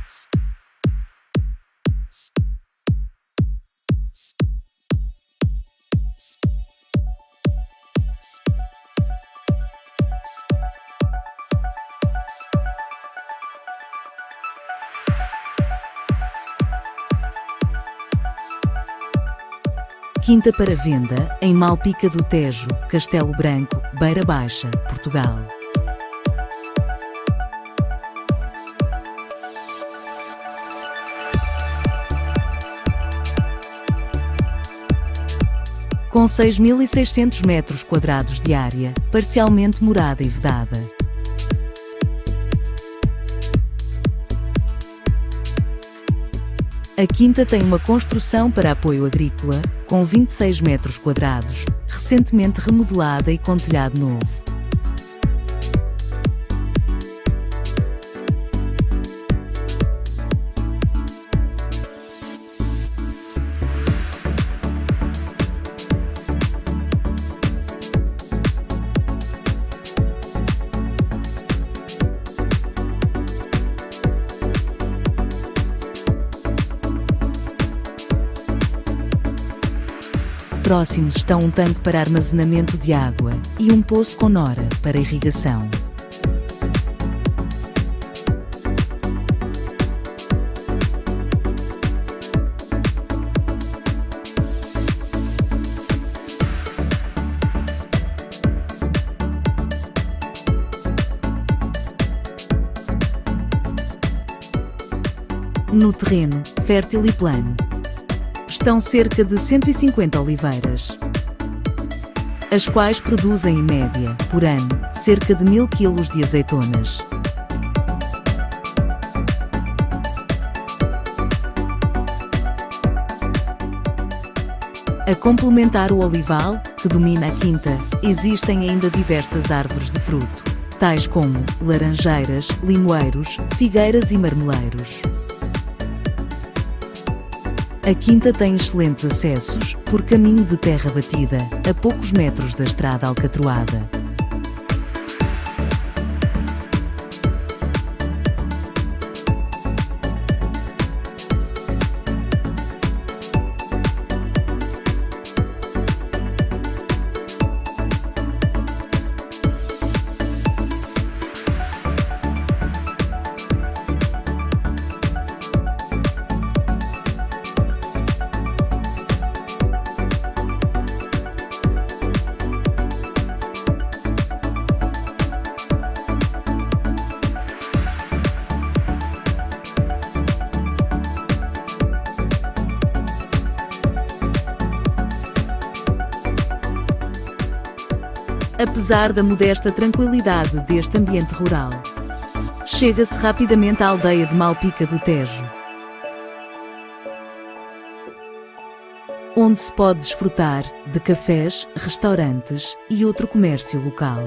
Quinta para venda, em Malpica do Tejo, Castelo Branco, Beira Baixa, Portugal. Com 6.600 metros quadrados de área, parcialmente morada e vedada. A quinta tem uma construção para apoio agrícola, com 26 metros quadrados, recentemente remodelada e com telhado novo. Próximos estão um tanque para armazenamento de água e um poço com nora para irrigação. No terreno, fértil e plano, estão cerca de 150 oliveiras, as quais produzem em média, por ano, cerca de 1.000 kg de azeitonas. A complementar o olival, que domina a quinta, existem ainda diversas árvores de fruto, tais como laranjeiras, limoeiros, figueiras e marmeleiros. A quinta tem excelentes acessos, por caminho de terra batida, a poucos metros da estrada alcatroada. Apesar da modesta tranquilidade deste ambiente rural, chega-se rapidamente à aldeia de Malpica do Tejo, onde se pode desfrutar de cafés, restaurantes e outro comércio local.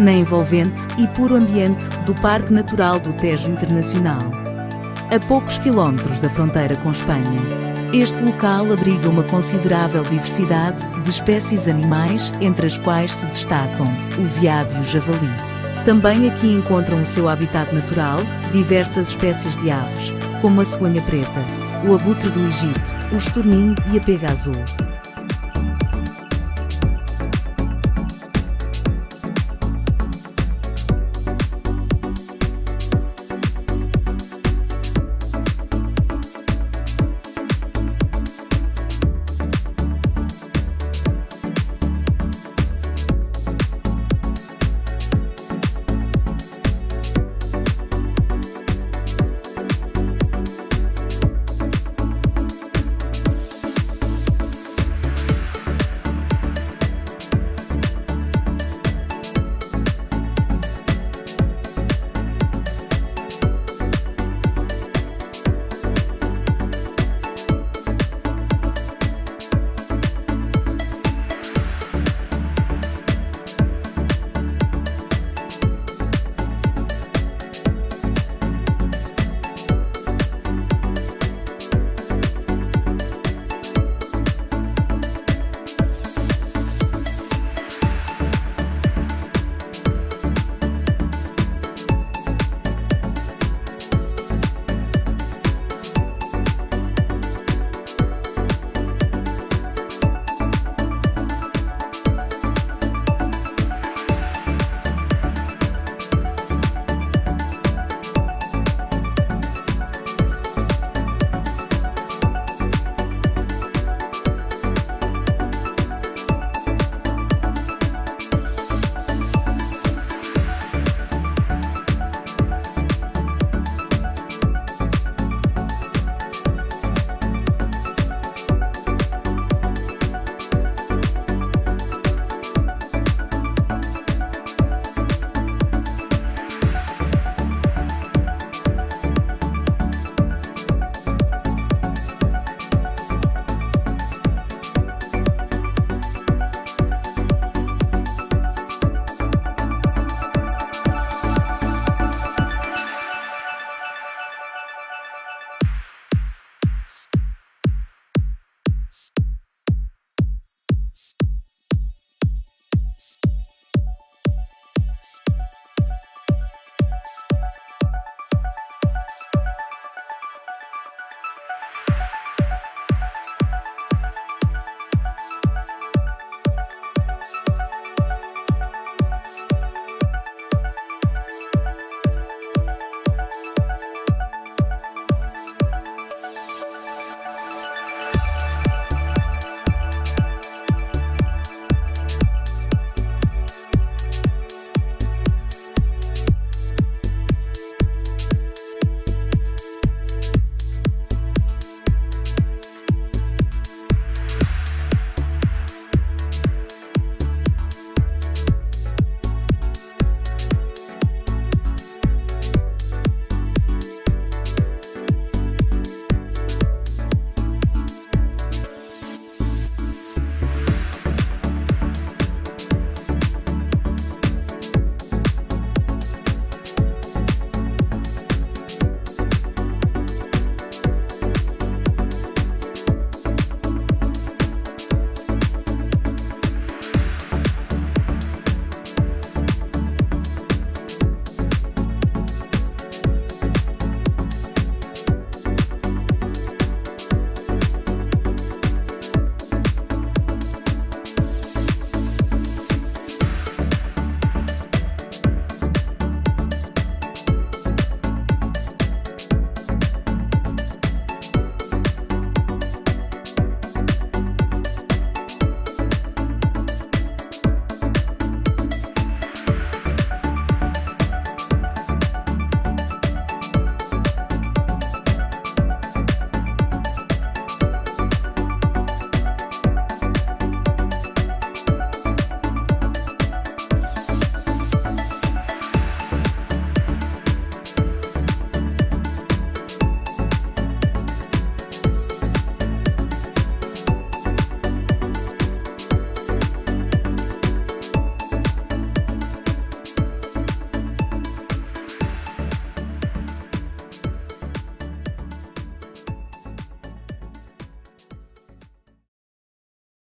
na envolvente e puro ambiente do Parque Natural do Tejo Internacional. A poucos quilómetros da fronteira com Espanha, este local abriga uma considerável diversidade de espécies animais, entre as quais se destacam o veado e o javali. Também aqui encontram o seu habitat natural diversas espécies de aves, como a cegonha preta, o abutre do Egito, o estorninho e a pega azul.